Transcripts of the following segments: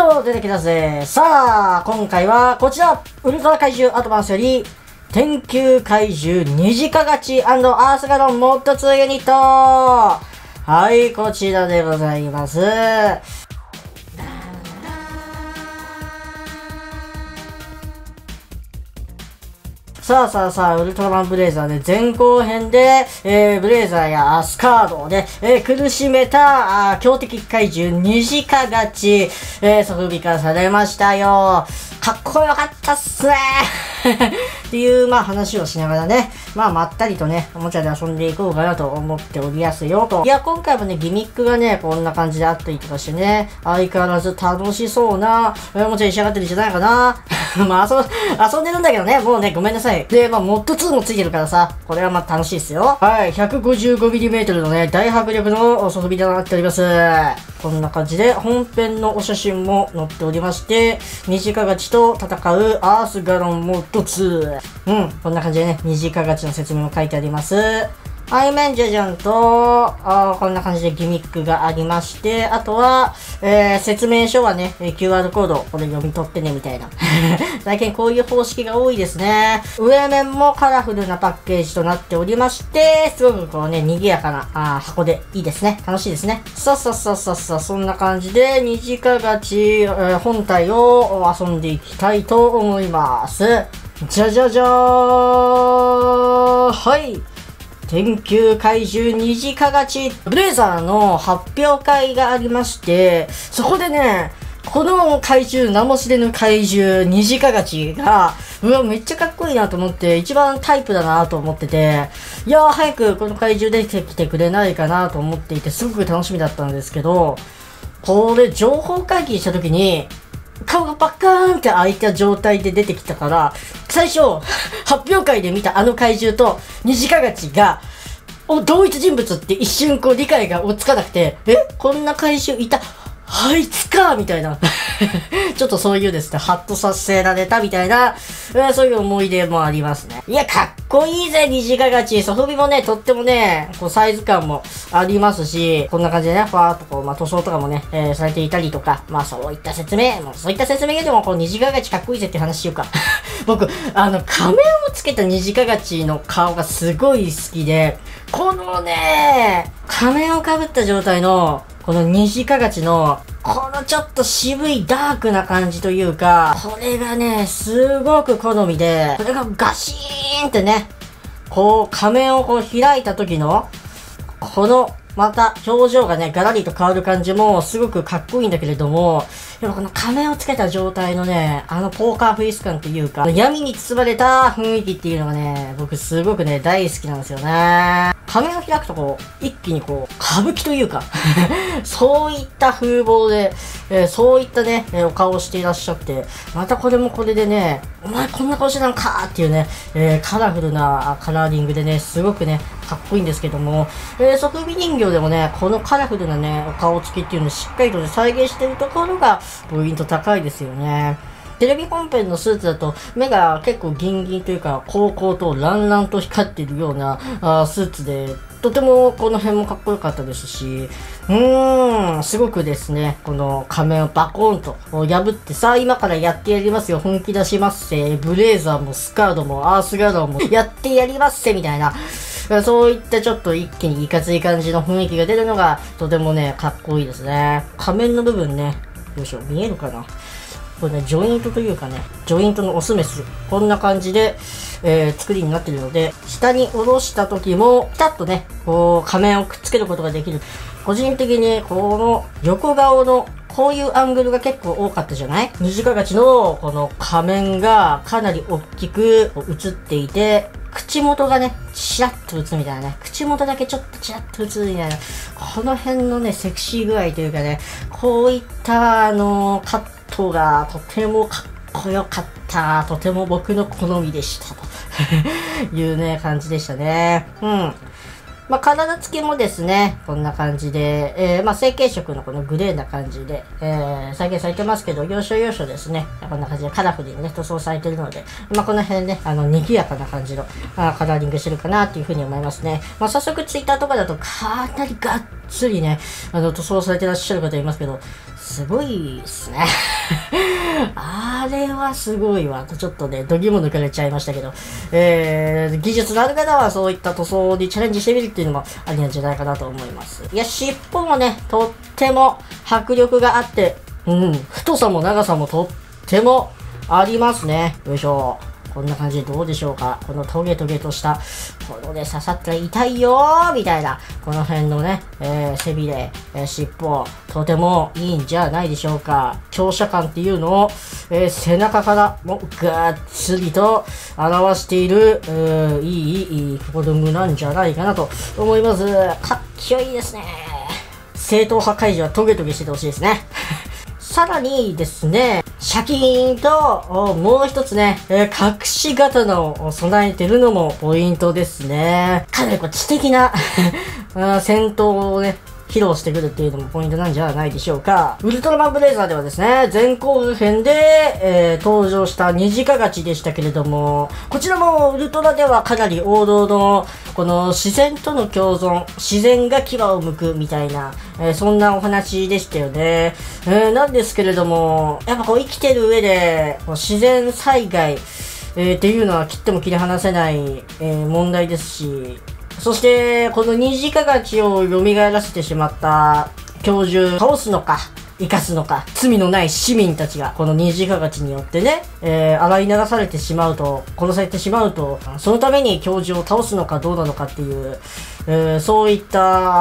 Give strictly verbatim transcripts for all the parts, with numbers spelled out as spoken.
よ出てきたぜ。さあ、今回はこちら、ウルトラ怪獣アドバンスより、天球怪獣虹かがち&アースガロンモッドツーユニット。はい、こちらでございます。さあさあさあ、ウルトラマンブレイザーで、ね、前後編で、えー、ブレイザーやスカードをね、えー、苦しめた、あ強敵怪獣虹かがち、えー、ソフビ化されましたよ。かっこよかったっすねっていう、まあ話をしながらね、まあまったりとね、おもちゃで遊んでいこうかなと思っておりやすよと。いや、今回もね、ギミックがね、こんな感じであったりとかしてね、相変わらず楽しそうな、おもちゃに仕上がってるんじゃないかな。まあ遊、遊んでるんだけどね、もうね、ごめんなさい。で、まあ、モッドツーもついてるからさ、これはまあ楽しいですよ。はい、ひゃくごじゅうごミリメートル のね、大迫力のソフビとなっております。こんな感じで、本編のお写真も載っておりまして、虹かがちと戦うアースガロンモッドツー。うん、こんな感じでね、虹かがちの説明も書いてあります。背面じゃじゃんと、あこんな感じでギミックがありまして、あとは、えー、説明書はね、キューアール コード、これ読み取ってね、みたいな。最近こういう方式が多いですね。上面もカラフルなパッケージとなっておりまして、すごくこうね、賑やかなあ箱でいいですね。楽しいですね。さっさっさっさっさ、そんな感じで、虹かがち、えー、本体を遊んでいきたいと思います。じゃじゃじゃーはい。天球怪獣虹かがちブレイザーの発表会がありまして、そこでね、この怪獣、名も知れぬ怪獣虹かがちが、うわ、めっちゃかっこいいなと思って、一番タイプだなと思ってて、いやー早くこの怪獣出てきてくれないかなと思っていて、すごく楽しみだったんですけど、これ情報解禁した時に、顔がバカーンって開いた状態で出てきたから、最初、発表会で見たあの怪獣と虹かがちが、お、同一人物って一瞬こう理解が追いつかなくて、えこんな怪獣いたあいつかみたいな。ちょっとそういうですね、ハッとさせられたみたいな、そういう思い出もありますね。いや、かっこいいぜ、虹かがち。ソフビもね、とってもね、こうサイズ感もありますし、こんな感じでね、ファーっとこう、まあ塗装とかもね、えー、されていたりとか、まあそういった説明、もうそういった説明でもこう虹かがちかっこいいぜって話しようか。僕、あの、仮面をつけた虹かがちの顔がすごい好きで、このね、仮面をかぶった状態の、この虹かがちの、このちょっと渋いダークな感じというか、これがね、すごく好みで、これがガシーンってね、こう仮面をこう開いた時の、この、また表情がね、ガラリと変わる感じもすごくかっこいいんだけれども、でもこの仮面をつけた状態のね、あのポーカーフェイス感っていうか、闇に包まれた雰囲気っていうのがね、僕すごくね、大好きなんですよね。仮面を開くとこう、一気にこう、歌舞伎というか、そういった風貌で、えー、そういったね、えー、お顔をしていらっしゃって、またこれもこれでね、お前こんな顔してたのかーっていうね、えー、カラフルなカラーリングでね、すごくね、かっこいいんですけども、えー、ソフビ人形でもね、このカラフルなね、お顔つきっていうのをしっかりとね、再現してるところが、ポイント高いですよね。テレビ本編のスーツだと目が結構ギンギンというか光々とランランと光っているようなあスーツでとてもこの辺もかっこよかったですし、うーん、すごくですね、この仮面をバコーンと破ってさあ今からやってやりますよ、本気出しますせ、ブレイザーもスカードもアースガロンもやってやりますせみたいな、そういったちょっと一気にいかつい感じの雰囲気が出るのがとてもね、かっこいいですね。仮面の部分ね、よいしょ、見えるかなこれね、ジョイントというかね、ジョイントのオスメス、こんな感じで、えー、作りになっているので、下に下ろした時も、ピタッとね、こう、仮面をくっつけることができる。個人的に、この横顔の、こういうアングルが結構多かったじゃない？虹かがちの、この仮面がかなり大きく映っていて、口元がね、チラッと映るみたいなね。口元だけちょっとチラッと映るみたいな。この辺のね、セクシー具合というかね、こういった、あのー、カットがとてもかっこよかった。とても僕の好みでした。というね、感じでしたね。うん。まあ、体つきもですね、こんな感じで、えー、まあ、成型色のこのグレーな感じで、えー、再現されてますけど、要所要所ですね、こんな感じでカラフルにね、塗装されてるので、まあ、この辺ね、あの、賑やかな感じの、あカラーリングしてるかなっていうふうに思いますね。まあ、早速ツイッターとかだと、かなりがっつりね、あの、塗装されてらっしゃる方いますけど、すごいですね。あれはすごいわ。ちょっとね、度肝抜かれちゃいましたけど、えー、技術のある方はそういった塗装にチャレンジしてみるっていうのもありなんじゃないかなと思います。いや、尻尾もね、とっても迫力があって、うん、太さも長さもとってもありますね。よいしょ。こんな感じでどうでしょうか。このトゲトゲとした、このね、刺さったら痛いよーみたいな、この辺のね、えー、背びれ、えー、尻尾、とてもいいんじゃないでしょうか。強者感っていうのを、えー、背中からもがっつりと表している、うーいい、いいフォルムなんじゃないかなと思います。かっこいいですね。正統派怪獣はトゲトゲしててほしいですね。さらにですね、シャキーンと、もう一つね、えー、隠し刀を備えてるのもポイントですね。かなりこう知的な戦闘をね、披露してくるっていうのもポイントなんじゃないでしょうか。ウルトラマンブレイザーではですね、前後編で、えー、登場した虹かがちでしたけれども、こちらもウルトラではかなり王道の、この自然との共存、自然が牙を剥くみたいな、えー、そんなお話でしたよね。えー、なんですけれども、やっぱこう生きてる上で、こう自然災害、えー、っていうのは切っても切り離せない、えー、問題ですし、そして、この虹かがちを蘇らせてしまった教授、倒すのか、生かすのか、罪のない市民たちが、この虹かがちによってね、えー、洗い流されてしまうと、殺されてしまうと、そのために教授を倒すのかどうなのかっていう、えー、そういった、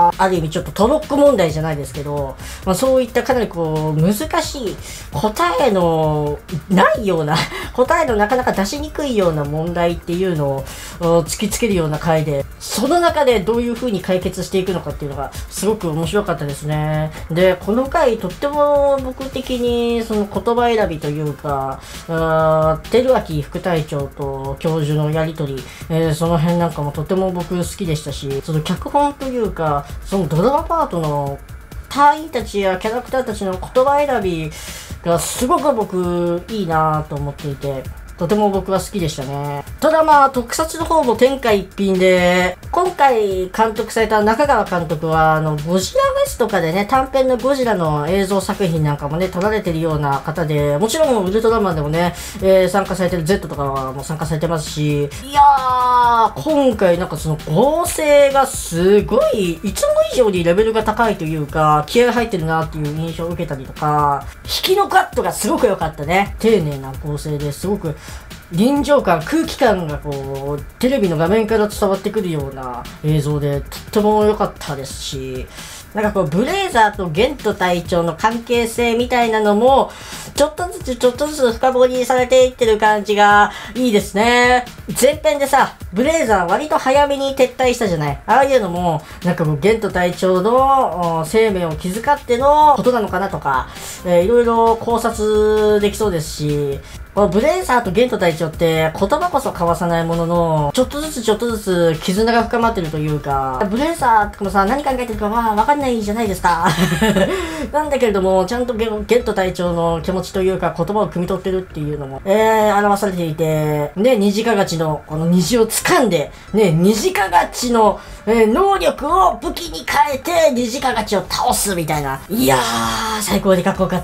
ある意味ちょっとトロッコ問題じゃないですけど、まあ、そういったかなりこう、難しい、答えのないような、答えのなかなか出しにくいような問題っていうのを突きつけるような回で、その中でどういう風に解決していくのかっていうのがすごく面白かったですね。で、この回とっても僕的にその言葉選びというか、照明副隊長と教授のやりとり、えー、その辺なんかもとても僕好きでしたし、その脚本というか、そのドラマパートの隊員たちやキャラクターたちの言葉選びがすごく僕いいなぁと思っていて、とても僕は好きでしたね。ただまあ、特撮の方も天下一品で、今回監督された中川監督は、あの、ゴジラフェスとかでね、短編のゴジラの映像作品なんかもね、撮られてるような方で、もちろんウルトラマンでもね、えー、参加されてる Z とかも参加されてますし、いやー、今回なんかその構成がすごい、いつも以上にレベルが高いというか、気合入ってるなっていう印象を受けたりとか、引きのカットがすごく良かったね。丁寧な構成ですごく、臨場感、空気感がこう、テレビの画面から伝わってくるような映像で、とっても良かったですし、なんかこう、ブレイザーとゲント隊長の関係性みたいなのも、ちょっとずつちょっとずつ深掘りされていってる感じがいいですね。前編でさ、ブレイザー割と早めに撤退したじゃない。ああいうのも、なんかもうゲント隊長の生命を気遣ってのことなのかなとか、えー、いろいろ考察できそうですし、このブレイザーとゲント隊長って言葉こそ交わさないものの、ちょっとずつちょっとずつ絆が深まってるというか、ブレイザーとかもさ、何考えてるかまあわかんないじゃないですか。なんだけれども、ちゃんとゲント隊長の気持ちというか言葉を汲み取ってるっていうのも、えー、表されていて、ね、虹かがちのこの虹を掴んで、ね、虹かがちの、えー、能力を武器に変えて、虹かがちを倒すみたいな。いやー、最高にかっこよかった。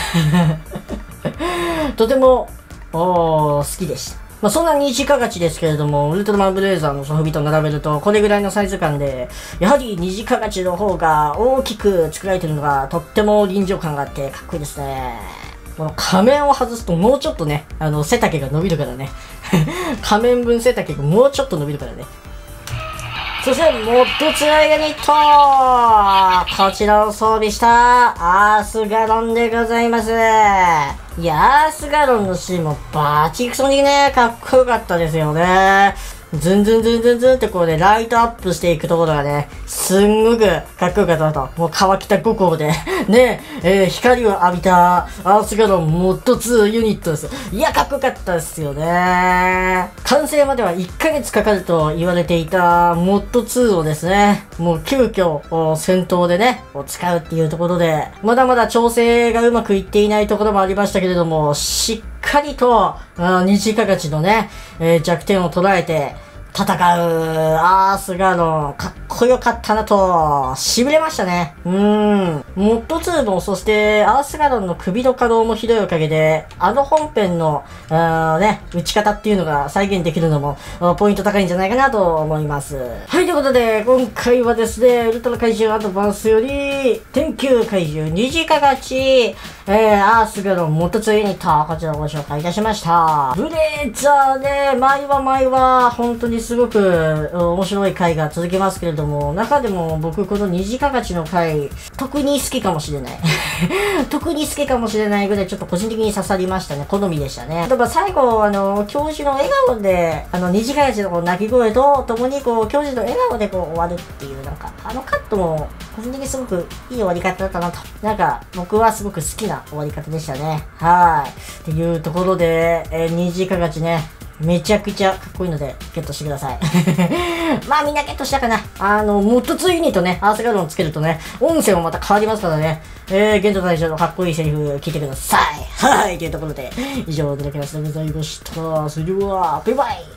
とても、おー、好きでした。まあ、そんな虹かがちですけれども、ウルトラマンブレイザーのソフビと並べると、これぐらいのサイズ感で、やはり虹かがちの方が大きく作られてるのが、とっても臨場感があってかっこいいですね。この仮面を外すともうちょっとね、あの、背丈が伸びるからね。仮面分背丈がもうちょっと伸びるからね。そして、モッドツアーユニットこちらを装備したアースガロンでございます。いや、アースガロンのシーンもバチクソにね、かっこよかったですよね。ズンズンズンズンズンってこうね、ライトアップしていくところがね、すんごくかっこよかったなと。もう川北五校で、ね、えー、光を浴びたアースガロンモッドツーユニットです。いや、かっこよかったですよね。完成まではいっかげつかかると言われていたモッドツーをですね、もう急遽戦闘でね、使うっていうところで、まだまだ調整がうまくいっていないところもありましたけれども、しっかりと、虹かがちのね、えー、弱点を捉えて、 戦うアースガロン、かっこよかったなと、痺れましたね。うーん。モッドツーも、そしてアースガロンの首の可動もひどいおかげで、あの本編の、あーね、打ち方っていうのが再現できるのも、ポイント高いんじゃないかなと思います。はい、ということで、今回はですね、ウルトラ怪獣アドバンスより、天球怪獣虹かがち、えー、アースガロンモッドツーユニット、こちらをご紹介いたしました。ブレーザーね、毎話毎話、本当にすごく面白い回が続きますけれども、中でも僕この虹かがちの回、特に好きかもしれない。特に好きかもしれないぐらいちょっと個人的に刺さりましたね。好みでしたね。例えば最後、あの、教授の笑顔で、あの、虹かがちのこう鳴き声と共にこう、教授の笑顔でこう終わるっていう、なんか、あのカットも個人的にすごくいい終わり方だったなと。なんか、僕はすごく好きな終わり方でしたね。はい。っていうところで、えー、虹かがちね、めちゃくちゃかっこいいので、ゲットしてください。まあみんなゲットしたかな。あの、モッドツーユニットね、アースガロンつけるとね、音声もまた変わりますからね。えー、ゲント大将のかっこいいセリフ聞いてください。はい。というところで、以上、ドラキュラスでございました。それでは、バイバイ。